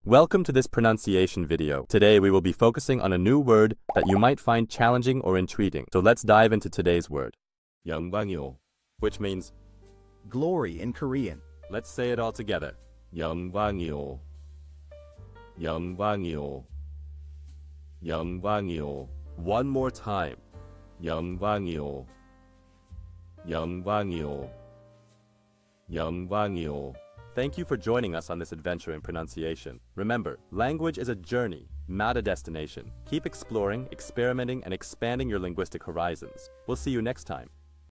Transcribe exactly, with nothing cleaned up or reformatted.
Welcome to this pronunciation video. Today we will be focusing on a new word that you might find challenging or intriguing. So let's dive into today's word. 영광이오, which means glory in Korean. Let's say it all together. 영광이오. 영광이오. 영광이오. One more time. 영광이오. 영광이오. 영광이오. Thank you for joining us on this adventure in pronunciation. Remember, language is a journey, not a destination. Keep exploring, experimenting, and expanding your linguistic horizons. We'll see you next time.